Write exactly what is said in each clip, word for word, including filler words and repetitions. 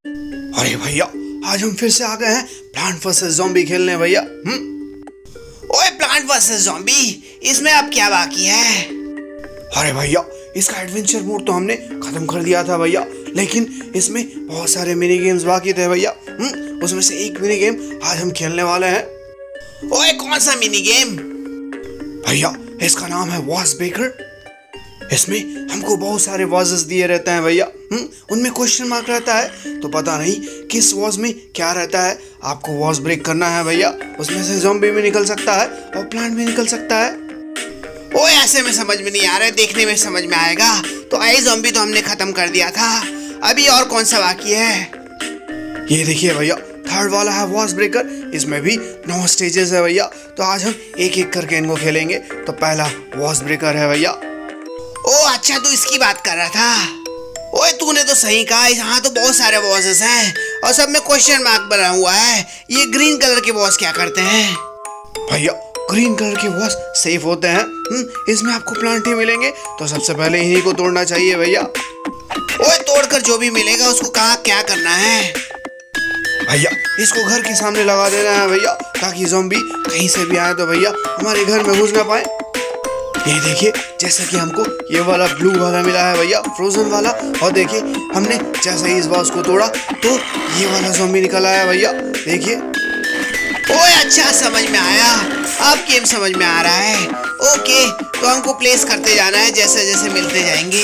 अरे भैया, आज हम फिर से आ गए हैं प्लांट वर्सेस ज़ॉम्बी खेलने भैया। हम्म ओए प्लांट वर्सेस ज़ॉम्बी, इसमें अब क्या बाकी है? अरे भैया, इसका एडवेंचर मोड तो हमने खत्म कर दिया था भैया, लेकिन इसमें बहुत सारे मिनी गेम्स बाकी थे भैया। हम्म उसमें से एक मिनी गेम आज हम खेलने वाले हैं। ओए कौन सा मिनी गेम? भैया, इसका नाम है वॉज ब्रेकर। इसमें हमको बहुत सारे वॉजेस दिए रहते हैं भैया। हम्म उनमें क्वेश्चन मार्क रहता है, तो पता नहीं किस वॉज में क्या रहता है। आपको वॉज ब्रेक करना है भैया। उसमें से ज़ॉम्बी भी निकल सकता है और प्लांट भी निकल सकता है। ओए ऐसे में समझ में नहीं आ रहा है, देखने में समझ में आएगा। तो आई ज़ॉम्बी तो हमने खत्म कर दिया था, अभी और कौन सा बाकी है? ये देखिए भैया, थर्ड वाला है वॉज ब्रेकर। इसमें भी नौ स्टेजेस है भैया, तो आज हम एक एक करके इनको खेलेंगे। तो पहला वॉज ब्रेकर है भैया। ओ अच्छा, तू इसकी बात कर रहा था। ओए तूने तो सही कहा, यहाँ तो बहुत सारे वॉजेस हैं और सब में क्वेश्चन मार्क बना हुआ है। ये ग्रीन कलर के वॉज क्या करते हैं? भैया, ग्रीन कलर के वॉज सेफ होते हैं। हम्म इसमें आपको प्लांट ही मिलेंगे, तो सबसे पहले इन्हीं को तोड़ना चाहिए भैया। ओए तोड़कर जो भी मिलेगा उसको कहाँ क्या करना है? भैया, इसको घर के सामने लगा देना है भैया, ताकि ज़ॉम्बी कहीं से भी आए तो भैया हमारे घर में घुस ना पाए। ये देखिए, जैसे कि हमको ये वाला ब्लू वाला मिला है भैया, फ्रोजन वाला। और देखिए, हमने जैसे ही इस बॉस को तोड़ा तो ये वाला ज़ॉम्बी निकल आया भैया। देखिए। ओए अच्छा, समझ में आया, अब गेम समझ में आ रहा है। ओके, तो हमको प्लेस करते जाना है जैसे जैसे मिलते जाएंगे।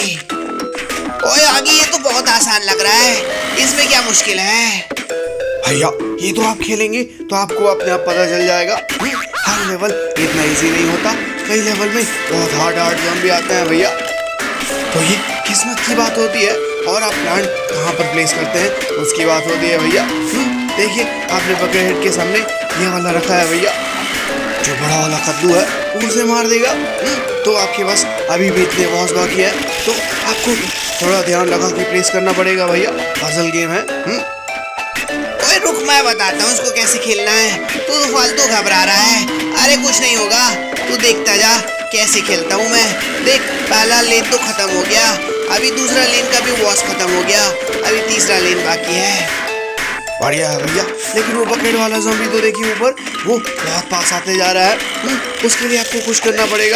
ओए आगे, ये तो बहुत आसान लग रहा है, इसमें क्या मुश्किल है? भैया, ये तो आप खेलेंगे तो आपको अपने आप पता चल जाएगा। हर लेवल इतना इजी नहीं होता, कई लेवल में बहुत हार्ड हार्ड ज़ॉम्बी आते हैं भैया। तो ये किस्मत की बात होती है, और आप प्लांट कहाँ पर प्लेस करते हैं उसकी बात होती है भैया। देखिए, आपने बकेट हेड के सामने ये वाला रखा है भैया। जो बड़ा वाला कद्दू है वो उसे मार देगा। तो आपके पास अभी भी इतने वॉज बाकी है, तो आपको थोड़ा ध्यान लगा के प्लेस करना पड़ेगा भैया। पजल गेम है। ओए रुक, मैं बताता हूँ इसको कैसे खेलना है। तू तो फालतू घबरा रहा है। अरे कुछ नहीं होगा, तू देखता जा कैसे खेलता हूँ मैं। देख, पहला लेन तो खत्म हो गया, अभी दूसरा लेन का भी वॉश खत्म हो गया, अभी तीसरा लेन बाकी है। बढ़िया है भैया, लेकिन वो बकेट वाला ज़ॉम्बी तो देखिए ऊपर, वो बहुत पास आते जा रहा है। उसके लिए आपको कुछ करना पड़ेगा।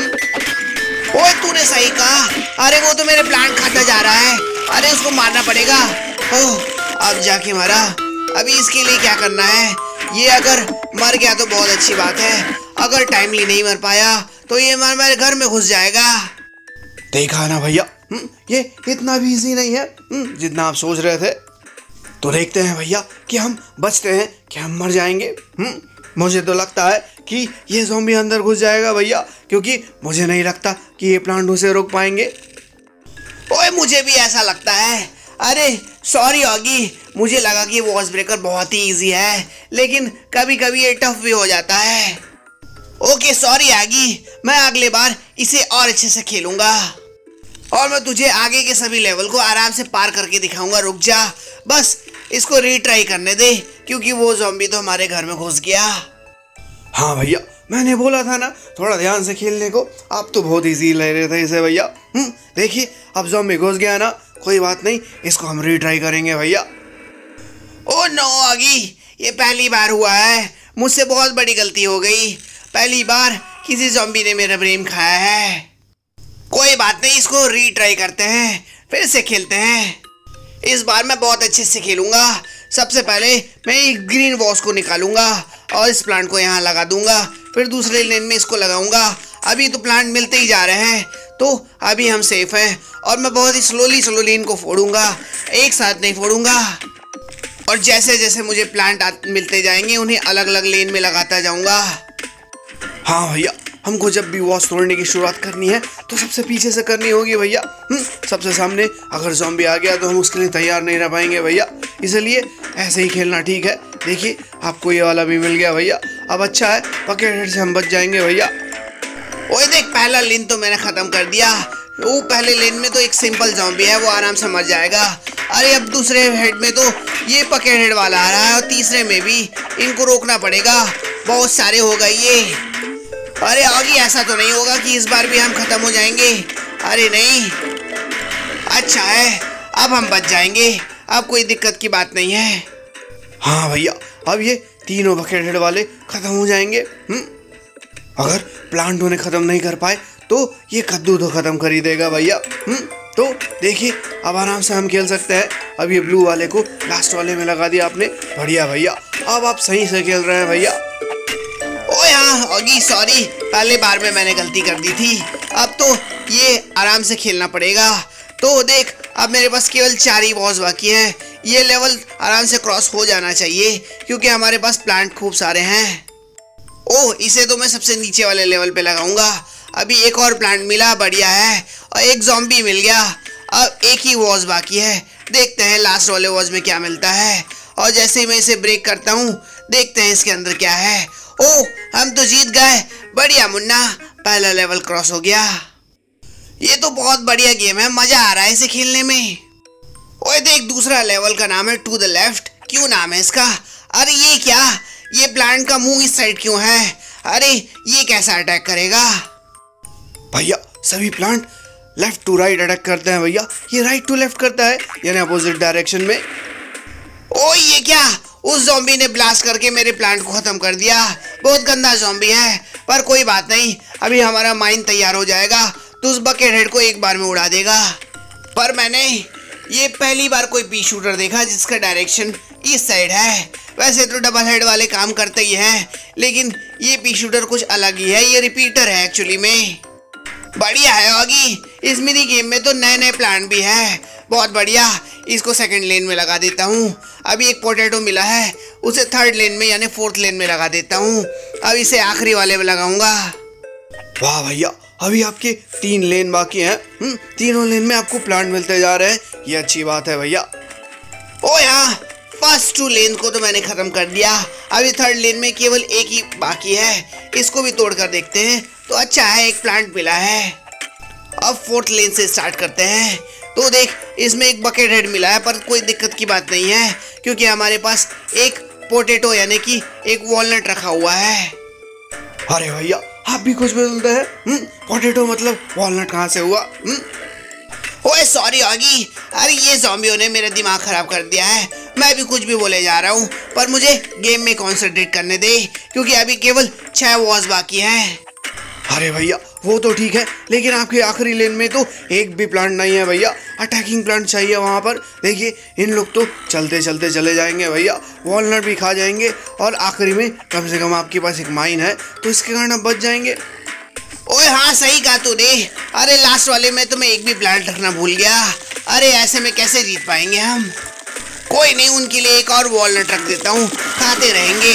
ओए तूने सही कहा, अरे वो तो मेरे प्लांट खाता जा रहा है। अरे उसको मारना पड़ेगा। ओह, अब जाके मरा। अभी इसके लिए क्या करना है? ये अगर मर गया तो बहुत अच्छी बात है, अगर टाइमली नहीं मर पाया तो ये मर मेरे घर में घुस जाएगा। देखा ना भैया, ये इतना भी इजी नहीं है जितना आप सोच रहे थे। तो देखते हैं भैया कि हम बचते हैं कि हम मर जाएंगे। मुझे तो लगता है कि ये ज़ॉम्बी अंदर घुस जाएगा भैया, क्योंकि मुझे नहीं लगता कि ये प्लांट उसे रोक पाएंगे। ओए मुझे भी ऐसा लगता है। अरे सॉरी ऑगी, मुझे लगा कि वॉज ब्रेकर बहुत ही इजी है, लेकिन कभी कभी ये टफ भी हो जाता है। ओके सॉरी आगी, मैं अगले बार इसे और अच्छे से खेलूंगा और मैं तुझे आगे के सभी लेवल को आराम से पार करके दिखाऊंगा। रुक जा, बस इसको रीट्राई करने दे, क्योंकि वो ज़ॉम्बी तो हमारे घर में घुस गया। हाँ भैया, मैंने बोला था ना थोड़ा ध्यान से खेलने को। आप तो बहुत इजी ले रहे थे इसे भैया। हम्म देखिए, अब ज़ॉम्बी घुस गया ना, कोई बात नहीं, इसको हम रीट्राई करेंगे भैया। ओ नो आगी, ये पहली बार हुआ है, मुझसे बहुत बड़ी गलती हो गई। पहली बार किसी ज़ॉम्बी ने मेरा ब्रेन खाया है। कोई बात नहीं, इसको रीट्राई करते हैं, फिर से खेलते हैं। इस बार मैं बहुत अच्छे से खेलूंगा। सबसे पहले मैं एक ग्रीन वॉश को निकालूंगा और इस प्लांट को यहाँ लगा दूंगा, फिर दूसरे लेन में इसको लगाऊंगा। अभी तो प्लांट मिलते ही जा रहे हैं, तो अभी हम सेफ हैं और मैं बहुत ही स्लोली स्लोली इनको फोड़ूंगा, एक साथ नहीं फोड़ूंगा। और जैसे जैसे मुझे प्लांट मिलते जाएंगे उन्हें अलग अलग लेन में लगाता जाऊंगा। हाँ भैया, हमको जब भी वॉश तोड़ने की शुरुआत करनी है तो सबसे पीछे से करनी होगी भैया। सबसे सामने अगर ज़ॉम्बी आ गया तो हम उसके लिए तैयार नहीं रह पाएंगे भैया, इसलिए ऐसे ही खेलना ठीक है। देखिए, आपको ये वाला भी मिल गया भैया। अब अच्छा है, बकेट हेड से हम बच जाएंगे भैया। ओए देख, पहला लेन तो मैंने ख़त्म कर दिया। वो पहले लेन में तो एक सिंपल ज़ॉम्बी है, वो आराम से मर जाएगा। अरे अब दूसरे हेड में तो ये बकेट हेड वाला आ रहा है और तीसरे में भी इनको रोकना पड़ेगा। बहुत सारे हो गए ये। अरे आगे ऐसा तो नहीं होगा कि इस बार भी हम खत्म हो जाएंगे? अरे नहीं, अच्छा है, अब हम बच जाएंगे। अब कोई दिक्कत की बात नहीं है। हाँ भैया, अब ये तीनों बकेट हेड वाले खत्म हो जाएंगे। हम्म अगर प्लांट उन्हें खत्म नहीं कर पाए तो ये कद्दू तो खत्म कर ही देगा भैया। हम्म तो देखिए, अब आराम से हम खेल सकते हैं। अब ये ब्लू वाले को लास्ट वाले में लगा दिया आपने, बढ़िया भैया, अब आप सही से खेल रहे हैं भैया। ओए हाँ ऑगी, सॉरी, पहले बार में मैंने गलती कर दी थी। अब तो ये आराम से खेलना पड़ेगा। तो देख, अब मेरे पास केवल चार ही बॉस बाकी हैं। ये लेवल आराम से क्रॉस हो जाना चाहिए क्योंकि हमारे पास प्लांट खूब सारे हैं। ओह, इसे तो मैं सबसे नीचे वाले लेवल पे लगाऊंगा। अभी एक और प्लांट मिला, बढ़िया है, और एक ज़ॉम्बी मिल गया। अब एक ही वॉज बाकी है, देखते हैं लास्ट वाले वॉज में क्या मिलता है। और जैसे ही मैं इसे ब्रेक करता हूँ, देखते हैं इसके अंदर क्या है। ओह, हम तो जीत गए, बढ़िया मुन्ना, पहला लेवल क्रॉस हो गया। ये तो बहुत बढ़िया गेम है, मजा आ रहा है इसे खेलने में। ओए देख, दूसरा लेवल का नाम है टू द लेफ्ट। क्यों नाम है इसका? अरे ये क्या, ये प्लांट का मुंह इस साइड क्यों है? अरे ये कैसा अटैक करेगा? भैया सभी plant left to right attack करते हैं भैया, ये राइट टू लेफ्ट करता है, यानी अपोजिट डायरेक्शन में। ओ ये क्या, उस ज़ॉम्बी ने ब्लास्ट करके मेरे प्लांट को खत्म कर दिया। बहुत गंदा ज़ॉम्बी है, पर कोई बात नहीं, अभी हमारा माइन तैयार हो जाएगा तो उस बकेट हेड को एक बार में उड़ा देगा। पर मैंने ये पहली बार कोई पी शूटर देखा जिसका डायरेक्शन इस साइड है। वैसे तो डबल हेड वाले काम करते ही हैं, लेकिन ये पी शूटर कुछ अलग ही है, ये रिपीटर है एक्चुअली में। बढ़िया है ऑगी, इस मिनी गेम में तो नए नए प्लांट भी है, बहुत बढ़िया। इसको सेकंड लेन में लगा देता हूँ। अभी एक पोटैटो मिला है, उसे थर्ड लेन में यानी फोर्थ लेन में लगा देता हूँ। अब इसे आखिरी वाले में लगाऊंगा। वाह भैया, अभी आपके तीन लेन बाकी हैं। हम्म तीनों लेन में आपको प्लांट मिलते जा रहे हैं, ये अच्छी बात है भैया। ओ यहाँ फर्स्ट टू लेन को तो मैंने खत्म कर दिया, अभी थर्ड लेन में केवल एक ही बाकी है, इसको भी तोड़ कर देखते हैं। तो अच्छा है, एक प्लांट मिला है। अब फोर्थ लेन से स्टार्ट करते हैं। तो देख, इसमें एक बकेट हेड मिला है, पर कोई दिक्कत की बात नहीं है क्योंकि हमारे पास एक पोटैटो यानी कि एक वॉलनट रखा हुआ है। अरे भैया, आप भी कुछ बोलते हैं? हम्म पोटैटो मतलब वॉलनट कहाँ से हुआ? हम्म ओए सॉरी ऑगी, अरे ये ज़ॉम्बियों ने मेरा दिमाग खराब कर दिया है। मैं भी कुछ भी बोले जा रहा हूँ, पर मुझे गेम में कॉन्सेंट्रेट करने दे क्योंकि अभी केवल छह वॉज बाकी हैं। अरे भैया वो तो ठीक है, लेकिन आपके आखिरी लेन में तो एक भी प्लांट नहीं है भैया, अटैकिंग प्लांट चाहिए वहाँ पर। देखिए, इन लोग तो चलते चलते चले जाएंगे भैया, वॉलनट भी खा जाएंगे, और आखिरी में कम से कम आपके पास एक माइन है तो इसके कारण आप बच जाएंगे। ओए हाँ, सही कहा तूने। अरे लास्ट वाले में तो मैं एक भी प्लांट रखना भूल गया। अरे ऐसे में कैसे जीत पाएंगे हम? कोई नहीं, उनके लिए एक और वॉलनट रख देता हूँ, खाते रहेंगे।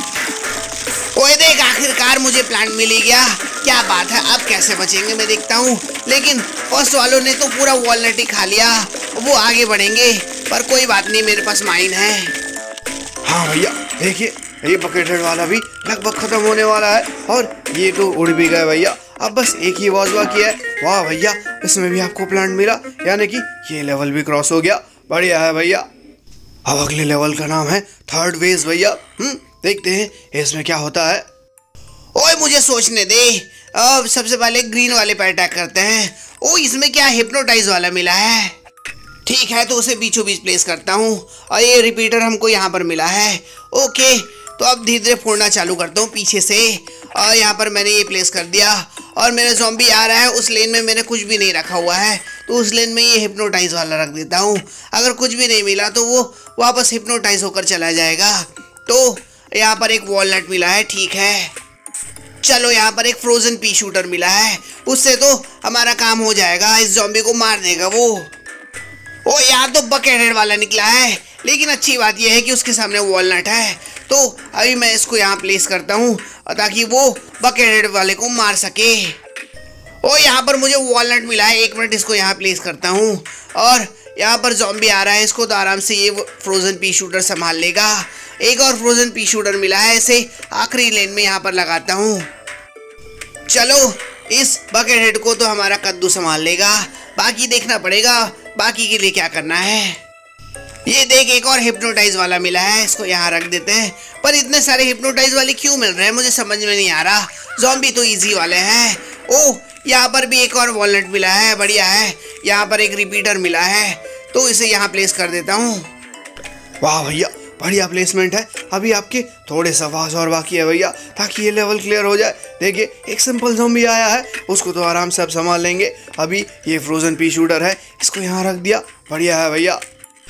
ओए देख, आखिरकार मुझे प्लांट मिल ही गया, क्या बात है। अब कैसे बचेंगे मैं देखता हूँ, लेकिन फर्स्ट वालों ने तो पूरा वॉलनट ही खा लिया, वो आगे बढ़ेंगे, पर कोई बात नहीं, मेरे पास माइन है। हाँ भैया देखिए, ये बकेट हेड वाला भी लगभग खत्म होने वाला है, और ये तो उड़ भी गए भैया। अब बस एक ही वॉज बाकी है। वाह भैया, इसमें भी आपको प्लांट मिला, यानी कि ये लेवल भी क्रॉस हो गया, बढ़िया है भैया। अब अगले लेवल का नाम है थर्ड वेज भैया। हम्म देखते हैं इसमें क्या होता है। ओए मुझे सोचने दे। अब सबसे पहले ग्रीन वाले पे अटैक करते हैं। ओ इसमें क्या हिप्नोटाइज वाला मिला है? ठीक है, तो उसे बीचों बीच प्लेस करता हूँ, और ये रिपीटर हमको यहाँ पर मिला है। ओके, तो अब धीरे धीरे फोड़ना चालू करता हूँ पीछे से, और यहाँ पर मैंने ये प्लेस कर दिया, और मेरा ज़ॉम्बी आ रहा है। उस लेन में मैंने कुछ भी नहीं रखा हुआ है, तो उस लेन में ये हिप्नोटाइज वाला रख देता हूँ। अगर कुछ भी नहीं मिला तो वो वापस हिप्नोटाइज होकर चला जाएगा। तो यहाँ पर एक वॉलनट मिला है, ठीक है। चलो, यहाँ पर एक फ्रोजन पी शूटर मिला है, उससे तो हमारा काम हो जाएगा, इस ज़ॉम्बी को मार देगा वो। ओ यहाँ तो बकेट हेड वाला निकला है, लेकिन अच्छी बात यह है कि उसके सामने वॉलनट है, तो अभी मैं इसको यहाँ प्लेस करता हूँ ताकि वो बकेट हेड वाले को मार सके। ओ यहाँ पर मुझे वॉलनट मिला है, एक मिनट इसको यहाँ प्लेस करता हूँ, और यहाँ पर ज़ॉम्बी आ रहा है, इसको तो आराम से ये फ्रोजन पी शूटर संभाल लेगा। एक और फ्रोजन पी शूटर मिला है, इसे आखिरी लेन में यहाँ पर लगाता हूँ। चलो, इस बकेट हेड को तो हमारा कद्दू संभाल लेगा, बाकी देखना पड़ेगा बाकी के लिए क्या करना है। ये देख, एक और हिप्नोटाइज वाला मिला है, इसको यहाँ रख देते हैं। पर इतने सारे हिप्नोटाइज वाले क्यों मिल रहे हैं, मुझे समझ में नहीं आ रहा। ज़ॉम्बी तो इजी वाले हैं। ओह, यहाँ पर भी एक और वॉलनट मिला है, बढ़िया है। यहाँ पर एक रिपीटर मिला है, तो इसे यहाँ प्लेस कर देता हूँ। वाह भैया, बढ़िया प्लेसमेंट है। अभी आपके थोड़े सा वास और बाकी है भैया, ताकि ये लेवल क्लियर हो जाए। देखिए एक सिंपल ज़ॉम्बी आया है, उसको तो आराम से आप संभाल लेंगे। अभी ये फ्रोजन पी शूटर है, इसको यहाँ रख दिया, बढ़िया है भैया।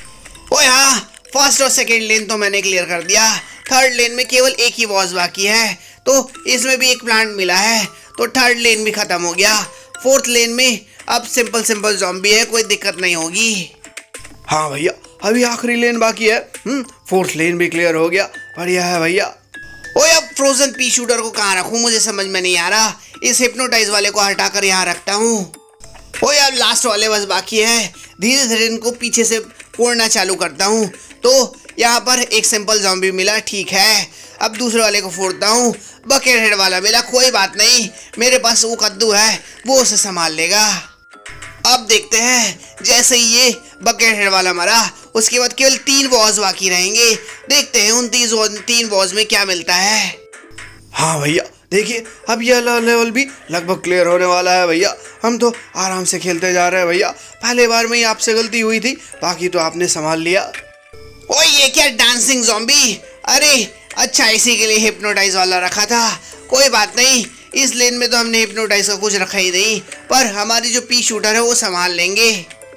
ओ हाँ, फर्स्ट और सेकेंड लेन तो मैंने क्लियर कर दिया। थर्ड लेन में केवल एक ही बॉस बाकी है, तो इसमें भी एक प्लांट मिला है, तो थर्ड लेन भी खत्म हो गया। फोर्थ लेन में अब सिंपल सिंपल ज़ॉम्बी है, कोई दिक्कत नहीं होगी। हाँ भैया, अभी आखिरी लेन बाकी है। हम्म फोर्थ लेन भी क्लियर हो गया, बढ़िया है भैया। ओए अब फ्रोजन पी शूटर को कहाँ रखूँ, मुझे समझ में नहीं आ रहा। इस हिप्नोटाइज वाले को हटाकर यहाँ रखता हूँ। ओए अब लास्ट वाले बस बाकी है, धीरे धीरे इनको पीछे से फोड़ना चालू करता हूँ। तो यहाँ पर एक सिंपल ज़ॉम्बी मिला, ठीक है। अब दूसरे वाले को फोड़ता हूँ, बकेट हेड वाला मिला, कोई बात नहीं, मेरे पास वो कद्दू है, वो उसे संभाल लेगा। अब देखते हैं, जैसे ही ये बकेट हेड वाला मरा, उसके बाद केवल तीन बॉस बाकी रहेंगे। देखते हैं उन तीन तीन बॉस में क्या मिलता है। हाँ भैया, देखिए अब यह लेवल भी लगभग क्लियर होने वाला है भैया। हम तो आराम से खेलते जा रहे हैं भैया। पहले बार में ही आपसे गलती हुई थी, बाकी तो आपने संभाल लिया। ओए ये क्या डांसिंग ज़ॉम्बी, अरे अच्छा इसी के लिए हिप्नोटाइज वाला रखा था, कोई बात नहीं। इस लेन में तो हमने हिप्नोटाइज का कुछ रखा ही नहीं, पर हमारी जो पी शूटर है वो संभाल लेंगे।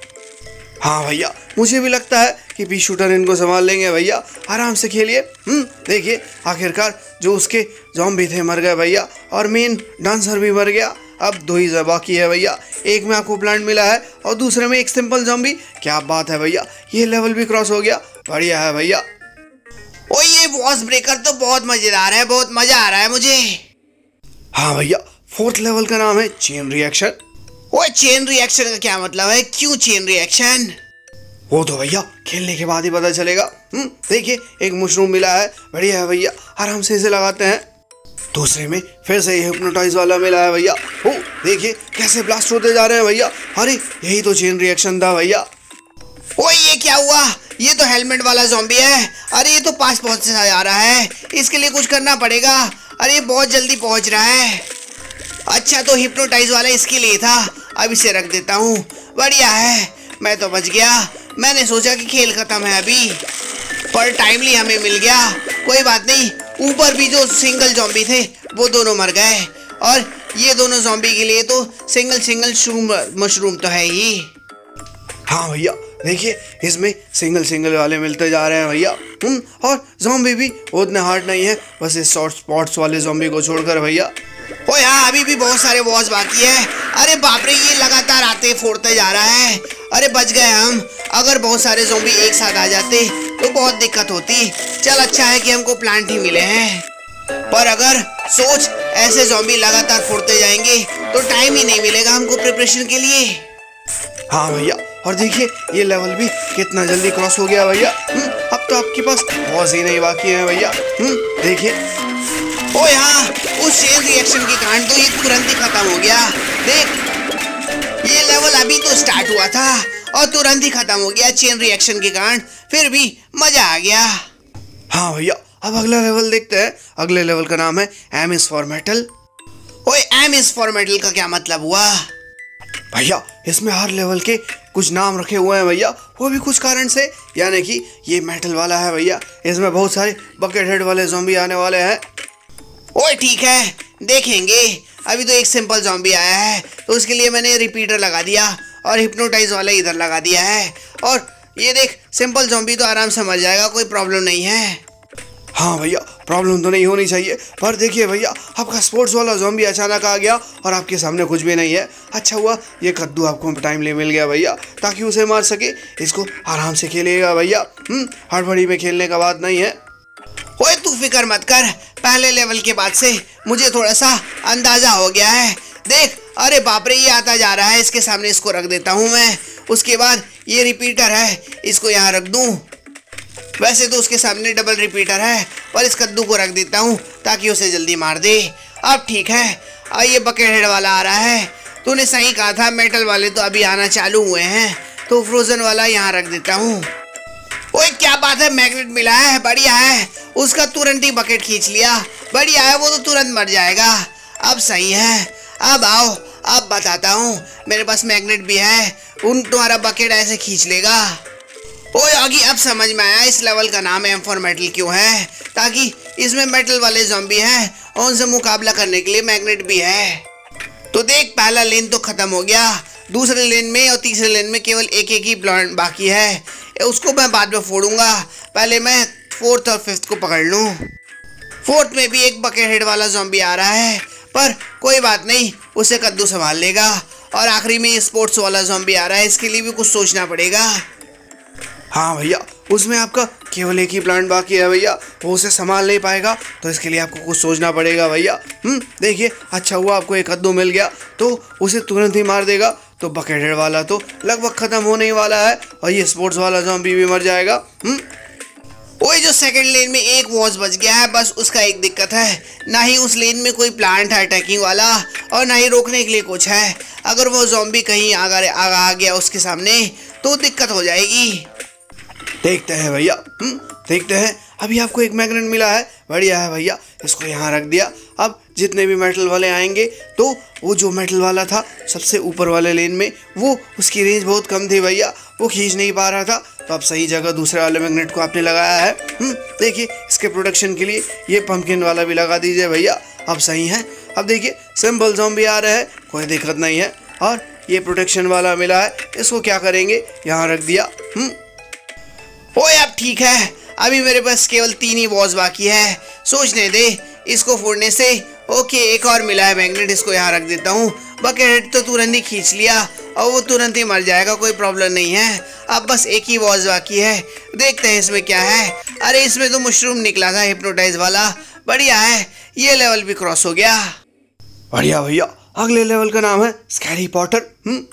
हाँ भैया, मुझे भी लगता है कि पी शूटर इनको संभाल लेंगे भैया। आराम से खेलिए। हम्म देखिए आखिरकार जो उसके ज़ॉम्बी थे मर गए भैया, और मेन डांसर भी मर गया। अब दो ही बाकी है भैया, एक में आपको प्लांट मिला है और दूसरे में एक सिंपल ज़ॉम्बी। क्या बात है भैया, ये लेवल भी क्रॉस हो गया, बढ़िया है भैया। ओ ये बॉस ब्रेकर तो बहुत मजेदार है, बहुत मजा आ रहा है मुझे। हाँ भैया, फोर्थ लेवल का नाम है चेन रिएक्शन। ओए चेन रिएक्शन का क्या मतलब है, क्यों चेन रिएक्शन? वो तो भैया खेलने के बाद ही पता चलेगा। हम्म देखिए एक मशरूम मिला है, बढ़िया है भैया, आराम से इसे लगाते हैं। दूसरे में फिर से हिप्नोटाइज वाला मिला है भैया। ओ देखिए कैसे ब्लास्ट होते जा रहे हैं भैया। अरे यही तो चेन रिएक्शन था भैया। ओए ये क्या हुआ, ये तो हेलमेट वाला ज़ॉम्बी है। अरे ये तो पास पहुंच से आ रहा है, इसके लिए कुछ करना पड़ेगा। अरे बहुत जल्दी पहुंच रहा है। अच्छा तो हिप्नोटाइज वाला इसके लिए था, अब इसे रख देता हूँ, बढ़िया है, मैं तो बच गया। मैंने सोचा कि खेल खत्म है अभी, पर टाइमली हमें मिल गया, कोई बात नहीं। ऊपर भी जो सिंगल ज़ॉम्बी थे वो दोनों मर गए, और ये दोनों ज़ॉम्बी के लिए तो सिंगल सिंगल शूम मशरूम तो है ही। हाँ भैया देखिए इसमें सिंगल सिंगल वाले मिलते जा रहे हैं भैया। हम्म और ज़ॉम्बी भी उतने हार्ड नहीं है, बस इस शॉर्ट स्पॉट्स वाले ज़ॉम्बी को छोड़कर भैया। ओए हाँ, अभी भी बहुत सारे बॉस बाकी है। अरे बाप रे, ये लगातार आते फोड़ते जा रहा है। अरे बच गए हम, अगर बहुत सारे ज़ॉम्बी एक साथ आ जाते तो बहुत दिक्कत होती। चल अच्छा है कि हमको प्लांट ही मिले हैं, पर अगर सोच ऐसे ज़ॉम्बी लगातार फोड़ते जाएंगे तो टाइम ही नहीं मिलेगा हमको प्रिपरेशन के लिए। हाँ भैया, और देखिए ये लेवल भी कितना जल्दी क्रॉस हो गया भैया। अब तो आपके पास बहुत ही नहीं बाकी है भैया। देखिए ओए हाँ, उस चेन रिएक्शन के कारण तो ये तुरंत ही खत्म हो गया। देख ये लेवल अभी तो स्टार्ट हुआ था और तुरंत ही खत्म हो गया चेन रिएक्शन के कारण, फिर भी मजा आ गया। हाँ भैया, अब अगला लेवल देखते हैं। अगले लेवल का नाम है एम इज फॉर मेटल। ओए एम इज फॉर मेटल का क्या मतलब हुआ? भैया इसमें हर लेवल के कुछ नाम रखे हुए हैं भैया, वो भी कुछ कारण से, यानी कि ये मेटल वाला है भैया। इसमें बहुत सारे बकेट हेड वाले ज़ॉम्बी आने वाले हैं। ओए ठीक है, देखेंगे। अभी तो एक सिंपल ज़ॉम्बी आया है तो उसके लिए मैंने रिपीटर लगा दिया और हिप्नोटाइज वाला इधर लगा दिया है, और ये देख सिंपल ज़ॉम्बी तो आराम से मर जाएगा, कोई प्रॉब्लम नहीं है। हाँ भैया, प्रॉब्लम तो नहीं होनी चाहिए, पर देखिए भैया आपका स्पोर्ट्स वाला ज़ॉम्बी अचानक आ गया और आपके सामने कुछ भी नहीं है। अच्छा हुआ ये कद्दू आपको टाइमली मिल गया भैया, ताकि उसे मार सके। इसको आराम से खेलिएगा भैया, हम्म हड़बड़ी में खेलने का बात नहीं है। ओए तू फिक्र मत कर, पहले लेवल के बाद से मुझे थोड़ा सा अंदाजा हो गया है। देख, अरे बाप रे, ये आता जा रहा है, इसके सामने इसको रख देता हूँ मैं। उसके बाद ये रिपीटर है, इसको यहाँ रख दूँ। वैसे तो उसके सामने डबल रिपीटर है, पर इस कद्दू को रख देता हूँ ताकि उसे जल्दी मार दे। अब ठीक है, और ये बकेट हेड वाला आ रहा है। तूने सही कहा था, मेटल वाले तो अभी आना चालू हुए हैं, तो फ्रोजन वाला यहाँ रख देता हूँ। ओए क्या बात है, मैग्नेट मिला है, बढ़िया है। उसका तुरंत ही बकेट खींच लिया, बढ़िया है, वो तो तुरंत मर जाएगा। अब सही है, अब आओ अब बताता हूँ, मेरे पास मैग्नेट भी है, उन तुम्हारा बकेट ऐसे खींच लेगा। ओए आगे अब समझ में आया इस लेवल का नाम एम फॉर मेटल क्यों है, ताकि इसमें मेटल वाले ज़ॉम्बी हैं और उनसे मुकाबला करने के लिए मैग्नेट भी है। तो देख, पहला लेन तो खत्म हो गया, दूसरे लेन में और तीसरे लेन में केवल एक एक ही प्लांट बाकी है, उसको मैं बाद में फोड़ूंगा। पहले मैं फोर्थ और फिफ्थ को पकड़ लूँ। फोर्थ में भी एक बकेट हेड वाला ज़ॉम्बी आ रहा है, पर कोई बात नहीं, उसे कद्दू संभाल लेगा। और आखिरी में ये स्पोर्ट्स वाला ज़ॉम्बी आ रहा है, इसके लिए भी कुछ सोचना पड़ेगा। हाँ भैया, उसमें आपका केवल एक ही प्लांट बाकी है भैया, वो उसे संभाल नहीं पाएगा, तो इसके लिए आपको कुछ सोचना पड़ेगा भैया। हम्म देखिए, अच्छा हुआ आपको एक कद्दू मिल गया, तो उसे तुरंत ही मार देगा, तो बकेट वाला तो लगभग खत्म होने ही वाला है और ये स्पोर्ट्स वाला ज़ॉम्बी भी मर जाएगा। हम्म ओए जो सेकंड लेन में एक वॉच बच गया है, बस उसका एक दिक्कत है, ना ही उस लेन में कोई प्लांट है अटैकिंग वाला और ना ही रोकने के लिए कुछ है। अगर वो ज़ॉम्बी कहीं आगे आगा आ गया उसके सामने तो दिक्कत हो जाएगी। देखते हैं भैया, हम्म देखते हैं। अभी आपको एक मैग्नेट मिला है, बढ़िया है भैया, इसको यहाँ रख दिया। अब जितने भी मेटल वाले आएंगे, तो वो जो मेटल वाला था सबसे ऊपर वाले लेन में, वो उसकी रेंज बहुत कम थी भैया, वो खींच नहीं पा रहा था, तो अब सही जगह दूसरे वाले मैग्नेट को आपने लगाया है। हम्म देखिए, इसके प्रोटेक्शन के लिए ये पंपकिन वाला भी लगा दीजिए भैया, अब सही है। अब देखिए, सिंपल ज़ॉम्बी आ रहे हैं, कोई दिक्कत नहीं है, और ये प्रोटेक्शन वाला मिला है, इसको क्या करेंगे, यहाँ रख दिया। हम्म ओए अब ठीक है, अभी मेरे पास केवल तीन ही वॉच बाकी है, सोचने दे, इसको फोड़ने से। ओके, एक और मिला है मैग्नेट, इसको यहाँ रख देता हूँ। बकेट तो तुरंत ही खींच लिया और वो तुरंत ही मर जाएगा, कोई प्रॉब्लम नहीं है। अब बस एक ही वॉच बाकी है, देखते हैं इसमें क्या है। अरे इसमें तो मशरूम निकला था हिप्नोटाइज वाला, बढ़िया है, ये लेवल भी क्रॉस हो गया। बढ़िया भैया, अगले लेवल का नाम है स्कैरी पॉटर। हम्म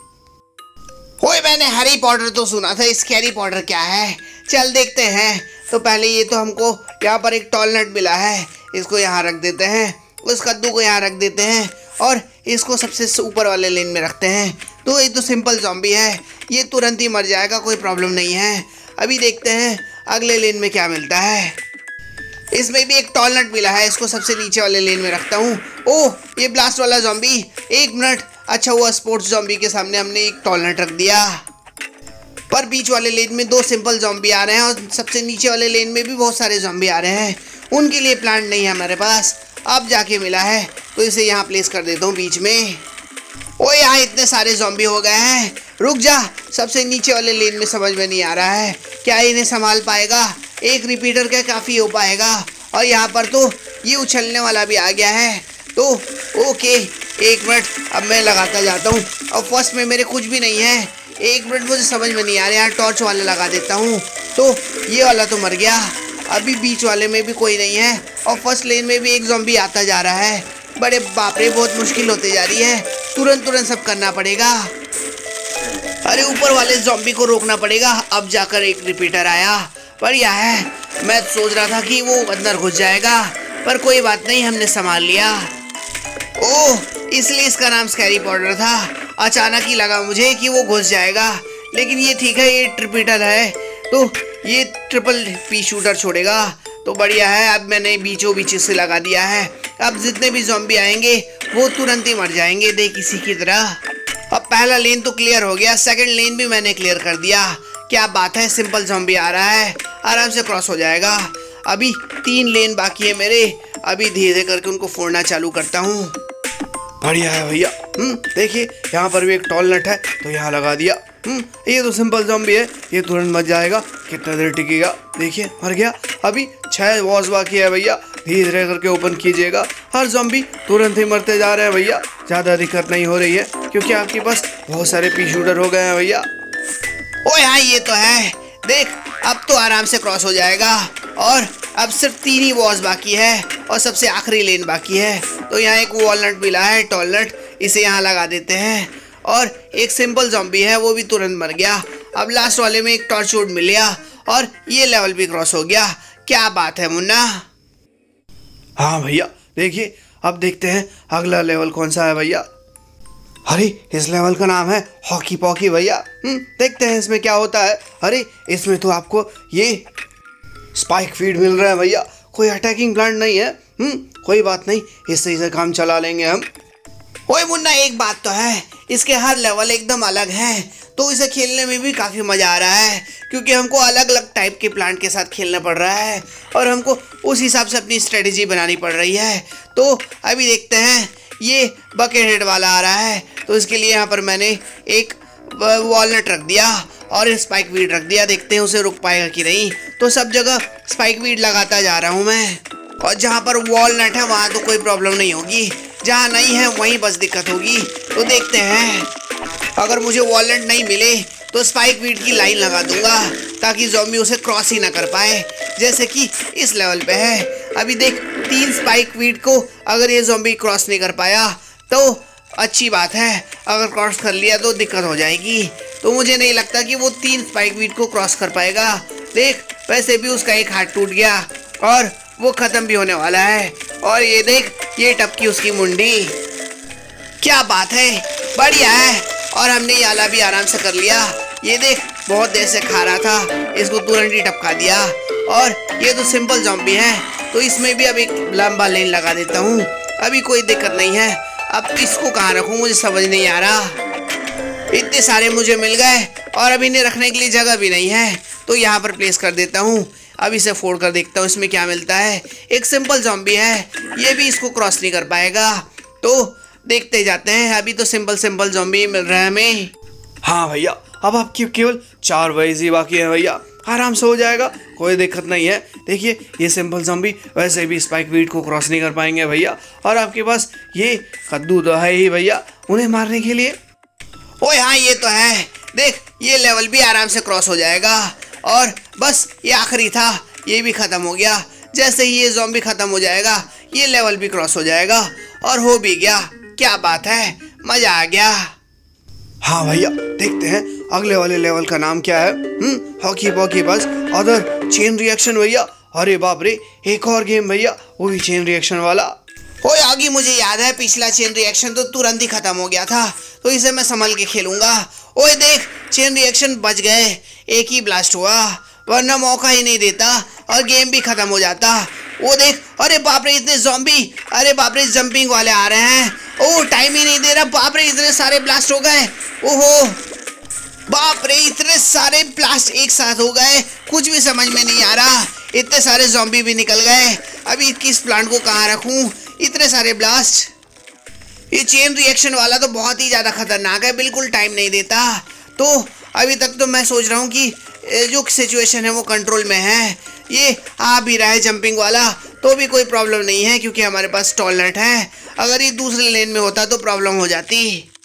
ओए मैंने हैरी पॉटर तो सुना था, स्कैरी पॉटर क्या है, चल देखते हैं। तो पहले ये तो हमको यहाँ पर एक टॉल नट मिला है, इसको यहाँ रख देते हैं, उस कद्दू को यहाँ रख देते हैं और इसको सबसे ऊपर वाले लेन में रखते हैं। तो ये तो सिंपल ज़ॉम्बी है, ये तुरंत ही मर जाएगा, कोई प्रॉब्लम नहीं है। अभी देखते हैं अगले लेन में क्या मिलता है। इसमें भी एक टॉल नट मिला है, इसको सबसे नीचे वाले लेन में रखता हूँ। ओह, ये ब्लास्ट वाला ज़ॉम्बी, एक मिनट, अच्छा हुआ स्पोर्ट्स ज़ॉम्बी के सामने हमने एक टॉल नट रख दिया। पर बीच वाले लेन में दो सिंपल ज़ॉम्बी आ रहे हैं और सबसे नीचे वाले लेन में भी बहुत सारे ज़ॉम्बी आ रहे हैं, उनके लिए प्लांट नहीं है हमारे पास। अब जाके मिला है, तो इसे यहाँ प्लेस कर देता हूँ बीच में। ओ यहाँ इतने सारे ज़ॉम्बी हो गए हैं, रुक जा, सबसे नीचे वाले लेन में समझ में नहीं आ रहा है, क्या इन्हें संभाल पाएगा, एक रिपीटर का काफ़ी हो पाएगा। और यहाँ पर तो ये उछलने वाला भी आ गया है, तो ओके, एक मिनट, अब मैं लगाता जाता हूँ। और फर्स्ट में मेरे कुछ भी नहीं है, एक मिनट, मुझे समझ में नहीं आ रहा, यहाँ टॉर्च वाला लगा देता हूँ। तो ये वाला तो मर गया, अभी बीच वाले में भी कोई नहीं है और फर्स्ट लेन में भी एक ज़ॉम्बी आता जा रहा है। बड़े बाप रे, बहुत मुश्किल होते जा रही है, तुरंत तुरंत सब करना पड़ेगा। अरे ऊपर वाले ज़ॉम्बी को रोकना पड़ेगा। अब जाकर एक रिपीटर आया, बढ़िया है, मैं सोच रहा था कि वो अंदर घुस जाएगा, पर कोई बात नहीं, हमने संभाल लिया। ओह, इसलिए इसका नाम स्कैरी पॉटर था। अचानक ही लगा मुझे कि वो घुस जाएगा, लेकिन ये ठीक है, ये ट्रिपिटर है, तो ये ट्रिपल पी शूटर छोड़ेगा, तो बढ़िया है। अब मैंने बीचों बीच से लगा दिया है, अब जितने भी ज़ॉम्बी आएंगे वो तुरंत ही मर जाएंगे, देख इसी की तरह। अब पहला लेन तो क्लियर हो गया, सेकंड लेन भी मैंने क्लियर कर दिया। क्या बात है, सिंपल ज़ॉम्बी आ रहा है, आराम से क्रॉस हो जाएगा। अभी तीन लेन बाकी है मेरे, अभी धीरे करके उनको फोड़ना चालू करता हूँ। बढ़िया है भैया, हम्म देखिए, यहाँ पर भी एक टॉल नट है, तो यहाँ लगा दिया। हम्म ये तो सिंपल ज़ॉम्बी है, ये तुरंत मर जाएगा, कितना देर टिकेगा, देखिए मर गया। अभी छह वॉच बाकी है भैया, धीरे धीरे करके ओपन कीजिएगा। हर ज़ॉम्बी तुरंत ही मरते जा रहे हैं भैया, ज़्यादा दिक्कत नहीं हो रही है, क्योंकि आपके पास बहुत सारे पी शूटर हो गए हैं भैया। ओए हाँ, ये तो है, देख अब तो आराम से क्रॉस हो जाएगा। और अब सिर्फ तीन ही वॉच बाकी है और सबसे आखिरी लेन बाकी है। तो यहाँ एक वॉलनट मिला है, टॉल नट, इसे यहाँ लगा देते हैं। और एक सिंपल ज़ॉम्बी है, वो भी तुरंत मर गया। अब लास्ट वाले में एक टॉर्च वुड मिल गया और ये लेवल भी क्रॉस हो गया। क्या बात है मुन्ना। हाँ भैया, देखिए अब देखते हैं अगला लेवल कौन सा है भैया। अरे इस लेवल का नाम है हॉकी पॉकी भैया। हम्म देखते हैं इसमें क्या होता है। अरे इसमें तो आपको ये स्पाइक फीड मिल रहा है भैया, कोई अटैकिंग प्लांट नहीं है। हम्म कोई बात नहीं, इससे इसे काम चला लेंगे हम। ओए मुन्ना, एक बात तो है, इसके हर लेवल एकदम अलग है, तो इसे खेलने में भी काफ़ी मज़ा आ रहा है, क्योंकि हमको अलग अलग टाइप के प्लांट के साथ खेलना पड़ रहा है और हमको उस हिसाब से अपनी स्ट्रेटेजी बनानी पड़ रही है। तो अभी देखते हैं, ये बकेट हेड वाला आ रहा है, तो इसके लिए यहाँ पर मैंने एक वॉलनट रख दिया और स्पाइक वीड रख दिया। देखते हैं उसे रुक पाएगा कि नहीं। तो सब जगह स्पाइक वीड लगाता जा रहा हूँ मैं, और जहाँ पर वॉलनट है वहाँ तो कोई प्रॉब्लम नहीं होगी, जहाँ नहीं है वहीं बस दिक्कत होगी। तो देखते हैं, अगर मुझे वॉलनट नहीं मिले तो स्पाइक वीड की लाइन लगा दूंगा ताकि ज़ॉम्बी उसे क्रॉस ही ना कर पाए, जैसे कि इस लेवल पे है। अभी देख, तीन स्पाइक वीड को अगर ये ज़ॉम्बी क्रॉस नहीं कर पाया तो अच्छी बात है, अगर क्रॉस कर लिया तो दिक्कत हो जाएगी। तो मुझे नहीं लगता कि वो तीन स्पाइक वीड को क्रॉस कर पाएगा। देख, वैसे भी उसका एक हाथ टूट गया और वो ख़त्म भी होने वाला है। और ये देख, ये टपकी उसकी मुंडी। क्या बात है, बढ़िया है। और हमने ये आला भी आराम से कर लिया। ये देख, बहुत देर से खा रहा था, इसको तुरंत ही टपका दिया। और ये तो सिंपल ज़ॉम्बी है, तो इसमें भी अब एक लंबा लेन लगा देता हूँ, अभी कोई दिक्कत नहीं है। अब इसको कहाँ रखूँ मुझे समझ नहीं आ रहा। इतने सारे मुझे मिल गए और अब इन्हें रखने के लिए जगह भी नहीं है, तो यहाँ पर प्लेस कर देता हूँ। अब इसे फोड़ कर देखता हूँ इसमें क्या मिलता है। एक सिंपल ज़ॉम्बी है, ये भी इसको क्रॉस नहीं कर पाएगा। तो देखते जाते हैं, अभी तो सिंपल सिंपल ज़ॉम्बी मिल रहा है हमें। हाँ भैया, अब आपकी केवल चार वेज ही बाकी है भैया, आराम से हो जाएगा, कोई दिक्कत नहीं है। देखिए, ये सिंपल ज़ॉम्बी वैसे भी स्पाइक वीड को क्रॉस नहीं कर पाएंगे भैया, और आपके पास ये कद्दू तो है ही भैया उन्हें मारने के लिए। ओए हाँ, ये तो है। देख, ये लेवल भी आराम से क्रॉस हो जाएगा और बस ये आखिरी था, ये भी ख़त्म हो गया। जैसे ही ये ज़ॉम्बी ख़त्म हो जाएगा ये लेवल भी क्रॉस हो जाएगा और हो भी गया। क्या बात है, मज़ा आ गया। हाँ भैया, देखते हैं अगले वाले लेवल का नाम क्या है। हम्म हॉकी पॉकी बस अदर चेन रिएक्शन भैया। अरे बाप रे, एक और गेम भैया, वो भी चेन रिएक्शन वाला। ओए आगे, मुझे याद है पिछला चेन रिएक्शन तो तुरंत ही खत्म हो गया था, तो इसे मैं संभल के खेलूंगा। ओए देख, चेन रिएक्शन बच गए, एक ही ब्लास्ट हुआ, वरना मौका ही नहीं देता और गेम भी खत्म हो जाता। वो देख, अरे बाप रे, इतने ज़ॉम्बी, अरे बाप रे, जंपिंग वाले आ रहे हैं। ओह, टाइम ही नहीं दे रहा, बाप रे, इतने सारे ब्लास्ट हो गए। ओहो बाप रे, इतने सारे ब्लास्ट एक साथ हो गए, कुछ भी समझ में नहीं आ रहा। इतने सारे ज़ॉम्बी भी निकल गए। अभी किस प्लांट को कहाँ रखूँ, इतने सारे ब्लास्ट। ये चेन रिएक्शन वाला तो बहुत ही ज़्यादा खतरनाक है, बिल्कुल टाइम नहीं देता। तो अभी तक तो मैं सोच रहा हूँ कि जो सिचुएशन है वो कंट्रोल में है। ये आ भी रहा है जंपिंग वाला, तो भी कोई प्रॉब्लम नहीं है क्योंकि हमारे पास टॉलनेट है। अगर ये दूसरे लेन में होता तो प्रॉब्लम हो जाती।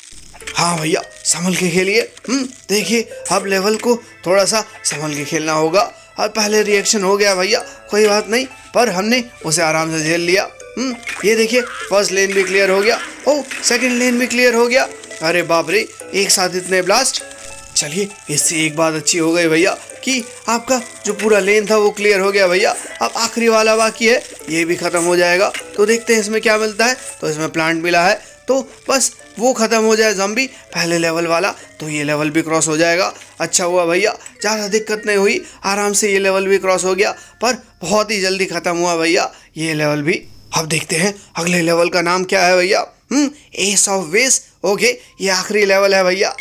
हाँ भैया, संभल के खेलिए। हम्म देखिए, अब लेवल को थोड़ा सा संभल के खेलना होगा। अब पहले रिएक्शन हो गया भैया, कोई बात नहीं, पर हमने उसे आराम से झेल लिया। हम्म ये देखिए, फर्स्ट लेन भी क्लियर हो गया। ओह, सेकंड लेन भी क्लियर हो गया। अरे बाप रे, एक साथ इतने ब्लास्ट। चलिए, इससे एक बात अच्छी हो गई भैया कि आपका जो पूरा लेन था वो क्लियर हो गया भैया। अब आखिरी वाला बाकी है, ये भी ख़त्म हो जाएगा। तो देखते हैं इसमें क्या मिलता है। तो इसमें प्लांट मिला है, तो बस वो ख़त्म हो जाए ज़ॉम्बी पहले लेवल वाला, तो ये लेवल भी क्रॉस हो जाएगा। अच्छा हुआ भैया, ज़्यादा दिक्कत नहीं हुई, आराम से ये लेवल भी क्रॉस हो गया, पर बहुत ही जल्दी ख़त्म हुआ भैया ये लेवल भी। अब देखते हैं अगले लेवल का नाम क्या है भैया। हम्म एस ऑफ वेस। ओके, ये आखिरी लेवल है भैया।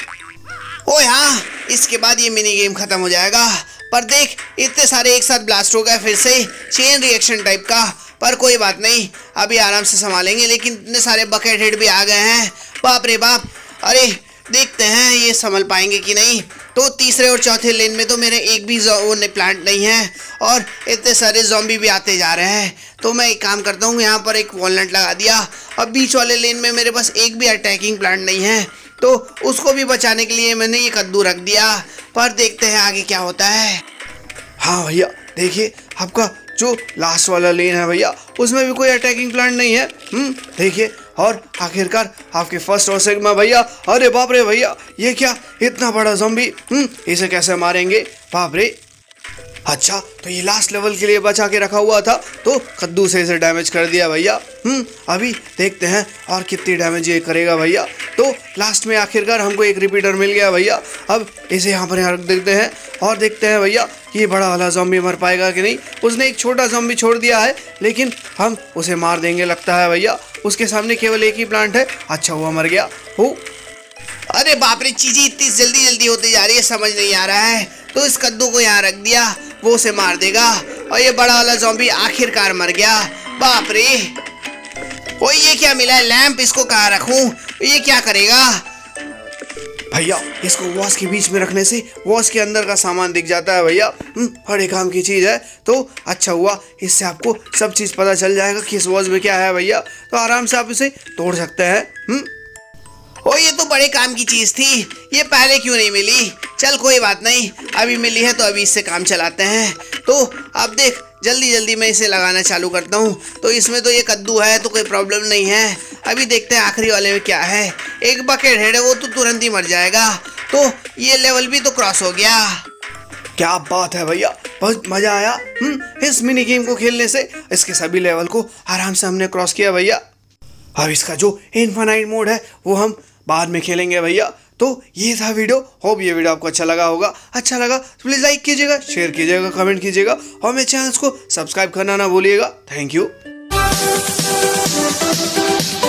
ओए हाँ, इसके बाद ये मिनी गेम खत्म हो जाएगा। पर देख, इतने सारे एक साथ ब्लास्ट हो गए फिर से, चेन रिएक्शन टाइप का। पर कोई बात नहीं, अभी आराम से संभालेंगे। लेकिन इतने सारे बकेट हेड भी आ गए हैं, बाप रे बाप। अरे देखते हैं ये संभल पाएंगे कि नहीं। तो तीसरे और चौथे लेन में तो मेरे एक भी प्लांट नहीं है और इतने सारे ज़ॉम्बी भी आते जा रहे हैं। तो मैं एक काम करता हूँ, यहाँ पर एक वॉलनट लगा दिया। अब बीच वाले लेन में मेरे पास एक भी अटैकिंग प्लांट नहीं है, तो उसको भी बचाने के लिए मैंने ये कद्दू रख दिया। पर देखते हैं आगे क्या होता है। हाँ भैया, देखिए आपका जो लास्ट वाला लेन है भैया, उसमें भी कोई अटैकिंग प्लांट नहीं है। हम्म देखिए, और आखिरकार आपके फर्स्ट और सेकंड में भैया। अरे बाप रे भैया, ये क्या, इतना बड़ा ज़ॉम्बी। हम्म इसे कैसे मारेंगे, बाप रे। अच्छा, तो ये लास्ट लेवल के लिए बचा के रखा हुआ था, तो कद्दू से इसे डैमेज कर दिया भैया। हम्म अभी देखते हैं और कितनी डैमेज ये करेगा भैया। तो लास्ट में आखिरकार हमको एक रिपीटर मिल गया भैया। अब इसे यहाँ पर यहाँ रख देते हैं और देखते हैं भैया ये बड़ा वाला ज़ॉम्बी मर पाएगा कि नहीं। उसने एक छोटा ज़ॉम्बी छोड़ दिया है, लेकिन हम उसे मार देंगे लगता है भैया। उसके सामने केवल एक ही प्लांट है। अच्छा हुआ मर गया हो। अरे बाप रे, चीजें इतनी जल्दी जल्दी होती जा रही है, समझ नहीं आ रहा है। तो इस कद्दू को यहाँ रख दिया, वो उसे मार देगा और ये बड़ा वाला ज़ॉम्बी आखिरकार मर गया। बाप रे, ओ ये क्या मिला है लैंप, इसको कहाँ रखूं, ये क्या करेगा? भैया इसको वॉश के बीच में रखने से वॉश के अंदर का सामान दिख जाता है भैया। बड़े काम की चीज़ है। तो अच्छा हुआ, इससे आपको सब चीज़ पता चल जाएगा कि इस वॉश में क्या है भैया। तो आराम से आप इसे तोड़ सकते हैं। हम्म ओ ये तो बड़े काम की चीज थी, ये पहले क्यों नहीं मिली? चल कोई बात नहीं, अभी मिली है तो अभी इससे काम चलाते हैं। तो अब देख, जल्दी जल्दी मैं इसे लगाना चालू करता हूँ। तो इसमें तो ये कद्दू है तो कोई प्रॉब्लम नहीं है। अभी देखते हैं आखिरी वाले में क्या है। एक बकेट हेड है, वो तो तुरंत ही मर जाएगा। तो ये लेवल भी तो क्रॉस हो गया। क्या बात है भैया, बहुत मजा आया हम्म इस मिनी गेम को खेलने से। इसके सभी लेवल को आराम से हमने क्रॉस किया भैया। अब इसका जो इनफाइनाइट मोड है वो हम बाद में खेलेंगे भैया। तो ये था वीडियो। होप ये वीडियो आपको अच्छा लगा होगा। अच्छा लगा तो प्लीज़ लाइक कीजिएगा, शेयर कीजिएगा, कमेंट कीजिएगा और मेरे चैनल को सब्सक्राइब करना ना भूलिएगा। Thank you.